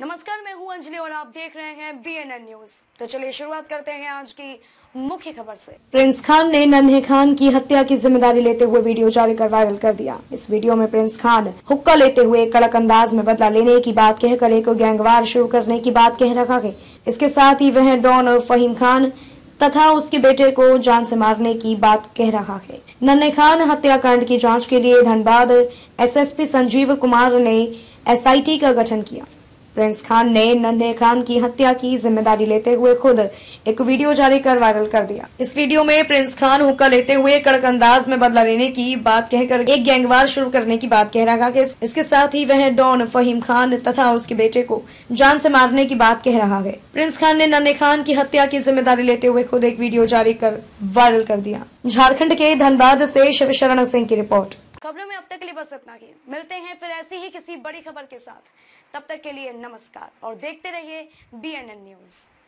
नमस्कार, मैं हूं अंजलि और आप देख रहे हैं BNN न्यूज। तो चलिए शुरुआत करते हैं आज की मुख्य खबर से। प्रिंस खान ने नन्हे खान की हत्या की जिम्मेदारी लेते हुए वीडियो जारी कर वायरल कर दिया। इस वीडियो में प्रिंस खान हुक्का लेते हुए कड़क अंदाज में बदला लेने की बात कहकर एक गैंगवार शुरू करने की बात कह रखा है। इसके साथ ही वह डॉन फहीम खान तथा उसके बेटे को जान से मारने की बात कह रहा है। नन्हे खान हत्याकांड की जांच के लिए धनबाद SSP संजीव कुमार ने SIT का गठन किया। प्रिंस खान ने नन्हे खान की हत्या की जिम्मेदारी लेते हुए खुद एक वीडियो जारी कर वायरल कर दिया। इस वीडियो में प्रिंस खान हुक्का लेते हुए कड़क अंदाज में बदला लेने की बात कहकर एक गैंगवार शुरू करने की बात कह रहा है। इसके साथ ही वह डॉन फहीम खान तथा उसके बेटे को जान से मारने की बात कह रहा है। प्रिंस खान ने नन्हे खान की हत्या की जिम्मेदारी लेते हुए खुद एक वीडियो जारी कर वायरल कर दिया। झारखंड के धनबाद से शिवशरण सिंह की रिपोर्ट। खबरों में अब तक के लिए बस इतना ही। मिलते हैं फिर ऐसी ही किसी बड़ी खबर के साथ। तब तक के लिए नमस्कार और देखते रहिए BNN न्यूज।